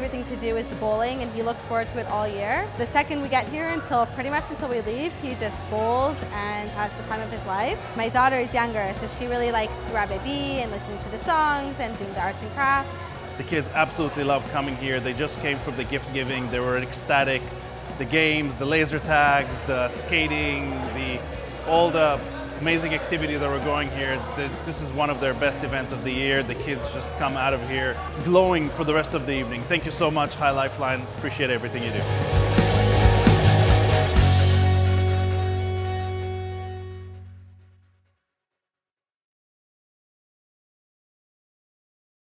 favorite thing to do is the bowling, and he looks forward to it all year. The second we get here pretty much until we leave, he just bowls and has the time of his life. My daughter is younger, so she really likes Rabbit Bee and listening to the songs and doing the arts and crafts. The kids absolutely love coming here. They just came from the gift giving. They were ecstatic. The games, the laser tags, the skating, all the amazing activity that we're going here. This is one of their best events of the year. The kids just come out of here glowing for the rest of the evening. Thank you so much, High Lifeline. Appreciate everything you do.